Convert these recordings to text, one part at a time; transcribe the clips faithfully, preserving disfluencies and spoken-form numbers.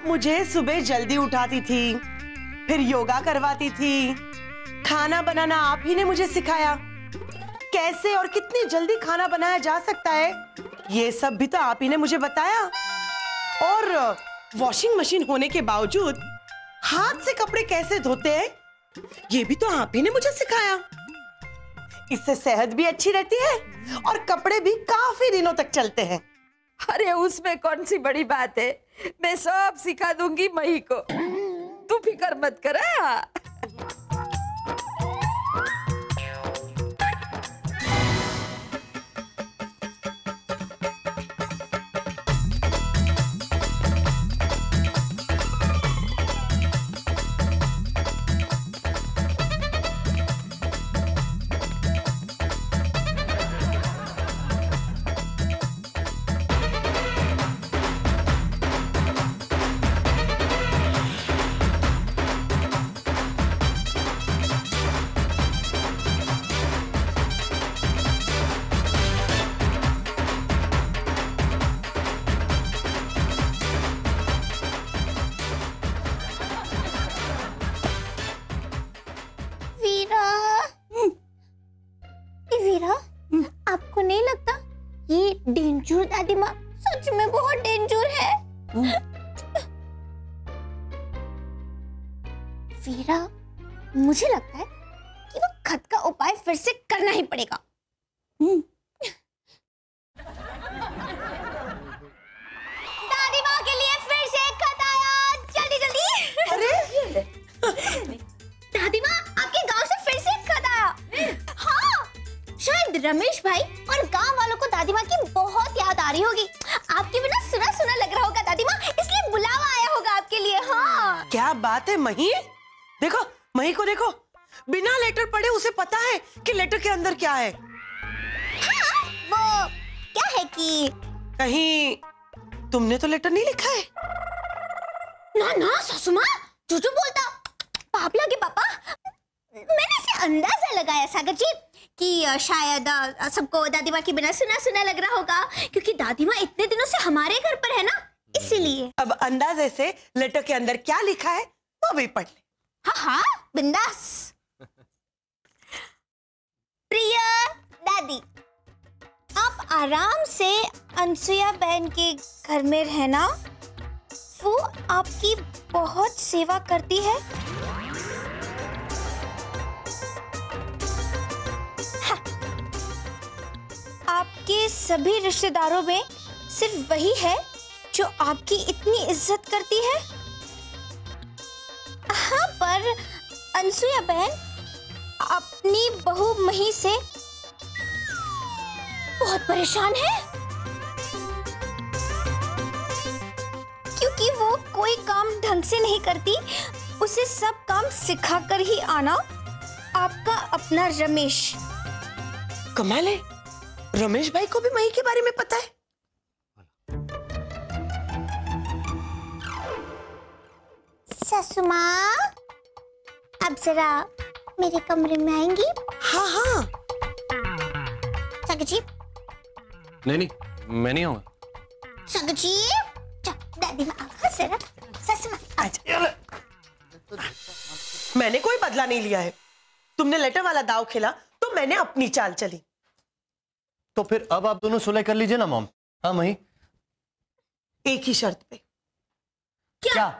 मुझे सुबह जल्दी उठाती थी, फिर योगा करवाती थी, खाना बनाना आप ही ने मुझे सिखाया। कैसे और कितनी जल्दी खाना बनाया जा सकता है ये सब भी तो आप ही ने मुझे बताया। और वॉशिंग मशीन होने के बावजूद हाथ से कपड़े कैसे धोते हैं ये भी तो आप ही ने मुझे सिखाया। इससे सेहत भी अच्छी रहती है और कपड़े भी काफी दिनों तक चलते हैं। अरे उसमें कौन सी बड़ी बात है, मैं सब सिखा दूंगी मही को, तू फिक्र मत कर। आपको नहीं लगता ये डेंजर दादी माँ सच में बहुत डेंजर है? वीरा, मुझे लगता है कि वो खत का उपाय फिर से करना ही पड़ेगा। दादी माँ के लिए फिर से एक खत आया, जल्दी जल्दी। अरे दादी माँ, आपके गांव से फिर से एक खत आया। हाँ, शायद रमेश भाई और गांव वालों को दादी माँ की बहुत याद आ रही होगी। आपके बिना सुना सुना लग रहा होगा दादी माँ, इसलिए बुलावा आया होगा आपके लिए। हाँ, क्या बात है मही, देखो मही को देखो, बिना लेटर पढ़े उसे पता है कि लेटर के अंदर क्या है। हाँ, वो क्या है कि कहीं तुमने तो लेटर नहीं लिखा है? ना ना सासू माँ, झूठू बोलता पापला के पापा। मैंने इसे अंदाजा लगाया सागर जी कि शायद सबको दादी माँ के बिना सुना सुना लग रहा होगा, क्योंकि दादी माँ इतने दिनों से हमारे घर पर है ना, इसीलिए। अब अंदाजे से लेटर के अंदर क्या लिखा है वो भी पढ़ ले। हाँ हाँ, बिंदास। प्रिय दादी, आप आराम से अनसुया बहन के घर में रहना, वो आपकी बहुत सेवा करती है। हाँ। आपके सभी रिश्तेदारों में सिर्फ वही है जो आपकी इतनी इज्जत करती है। हाँ, पर अनसुया बहन अपनी बहू मही से बहुत परेशान है, क्योंकि वो कोई काम ढंग से नहीं करती। उसे सब काम सिखाकर ही आना आपका अपना रमेश। कमाल है, रमेश भाई को भी मही के बारे में पता है। सासू माँ, अब जरा मेरे कमरे में आएंगी? हाँ हाँ। सागर जी। नहीं नहीं, मैं नहीं आऊंगा। सागर जी, दादी माँ आओ जरा। सासू माँ, मैंने कोई बदला नहीं लिया है। तुमने लेटर वाला दाव खेला तो मैंने अपनी चाल चली। तो फिर अब आप दोनों सुलह कर लीजिए ना मॉम। हाँ मही, एक ही शर्त पे। क्या? क्या?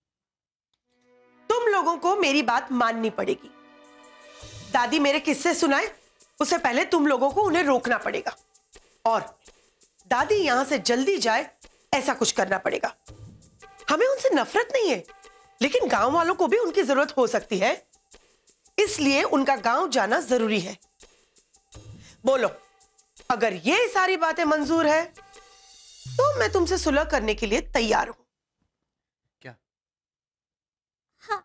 तुम लोगों को मेरी बात माननी पड़ेगी। दादी मेरे किस्से सुनाए उससे पहले तुम लोगों को उन्हें रोकना पड़ेगा, और दादी यहां से जल्दी जाए ऐसा कुछ करना पड़ेगा। हमें उनसे नफरत नहीं है, लेकिन गांव वालों को भी उनकी जरूरत हो सकती है, इसलिए उनका गांव जाना जरूरी है। बोलो, अगर ये सारी बातें मंजूर है तो मैं तुमसे सुलह करने के लिए तैयार हूं। क्या? हाँ।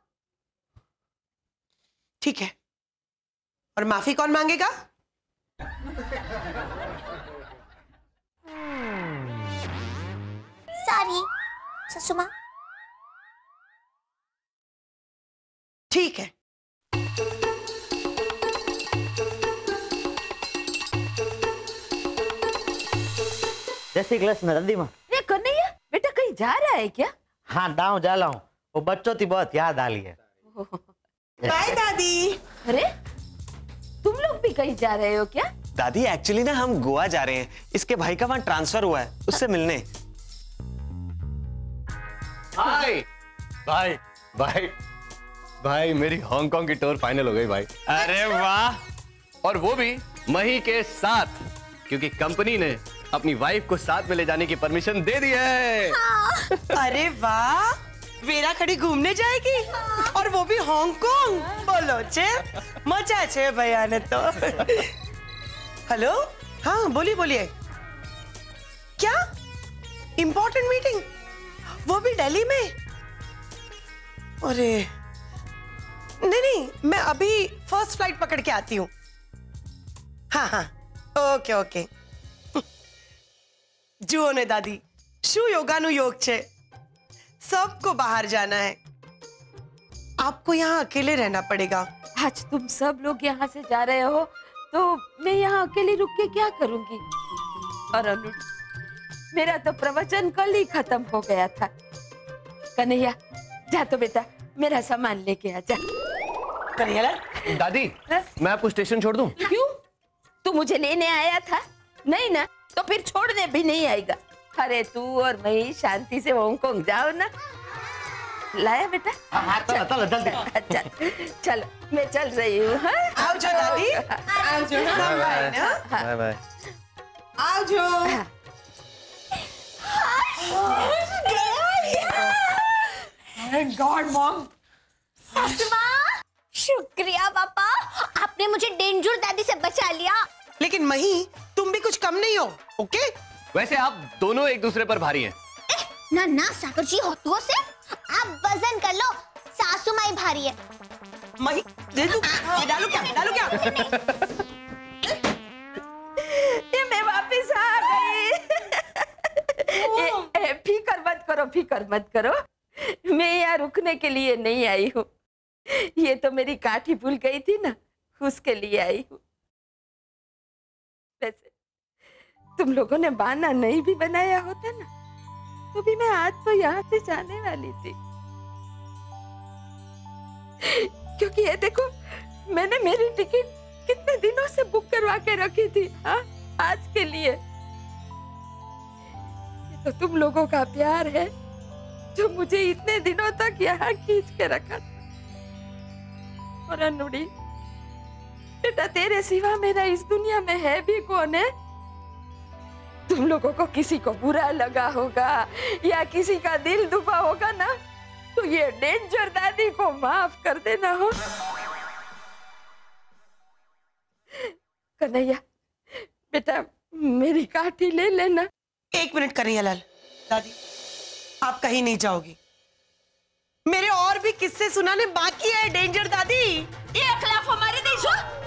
ठीक है, और माफी कौन मांगेगा? सॉरी सासू माँ। ठीक है। जैसे क्लास में दादी माँ। ये कन्हैया बेटा कहीं जा रहा है क्या? हाँ दाऊ जा लाऊं, वो बच्चों की बहुत याद आ रही है। बाय दादी। अरे तुम लोग भी कहीं जा रहे हो क्या? दादी एक्चुअली ना हम गोवा जा रहे हैं, इसके भाई का वहां ट्रांसफर हुआ है, उससे मिलने। हाय भाई भाई भाई मेरी हांगकांग की टूर फाइनल हो गई भाई। अरे वाह, और वो भी मही के साथ, क्योंकि कंपनी ने अपनी वाइफ को साथ में ले जाने की परमिशन दे दी है। अरे वाह, वेरा खड़ी घूमने जाएगी और वो भी हांगकांग। बोलो छे मजा छे भैया ने तो। हेलो, हाँ बोलिए बोलिए। क्या इंपॉर्टेंट मीटिंग, वो भी दिल्ली में? अरे नहीं नहीं, मैं अभी फर्स्ट फ्लाइट पकड़ के आती हूँ। हाँ हाँ ओके ओके। जुओ ने दादी, शू योगा नु योग छे, सबको बाहर जाना है, आपको यहाँ अकेले रहना पड़ेगा। आज तुम सब लोग यहाँ से जा रहे हो तो मैं यहाँ अकेले रुक के क्या करूंगी? और अनुज, मेरा तो प्रवचन कल ही खत्म हो गया था। कन्हैया जा तो बेटा मेरा सामान लेके आ जा। कन्हैया दादी हाँ? मैं आपको स्टेशन छोड़ दूं? क्यों? तू मुझे लेने आया था? नहीं ना, तो फिर छोड़ने भी नहीं आएगा। अरे तू और मैं शांति से हांगकांग जाओ ना। लाया बेटा? चलो चलो जल्दी। अच्छा चलो मैं चल रही हूँ। हाँ? आओ जो दादी, आओ जो बाय ना, बाय बाय। आओ जो। गॉड मॉम, सासुमा, शुक्रिया पापा, आपने मुझे डेंजर दादी से बचा लिया। लेकिन मही, तुम भी कुछ कम नहीं हो, ओके? वैसे आप दोनों एक दूसरे पर भारी हैं। ए, ना ना सागर जी, होतुओं से आप वजन कर लो, सासू माई भारी है। मही दे दू, डालू क्या डालू क्या? ये मैं वापस आ गई। ए, ए, फिकर मत करो, फिकर मत करो, मैं यहाँ रुकने के लिए नहीं आई हूँ। ये तो मेरी काठी भूल गई थी ना, उसके लिए आई हूँ। वैसे तुम लोगों ने बहाना नहीं भी बनाया होता ना, तो भी मैं आज तो यहाँ से जाने वाली थी। क्योंकि ये देखो, मैंने मेरी टिकट कितने दिनों से बुक करवा के रखी थी, हाँ, आज के लिए। ये तो तुम लोगों का प्यार है जो मुझे इतने दिनों तक यहाँ खींच के रखा था। और अनुड़ी बेटा, तेरे सिवा मेरा इस दुनिया में है भी कौन है? तुम लोगों को किसी को बुरा लगा होगा या किसी का दिल दुखा होगा ना, तो ये डेंजर दादी को माफ कर देना हो। कन्हैया बेटा, मेरी काठी ले लेना। एक मिनट कन्हैया लाल, दादी आप कहीं नहीं जाओगी, मेरे और भी किस्से सुनाने बाकी है। डेंजर दादी, ये खिलाफ हमारे नहीं सो।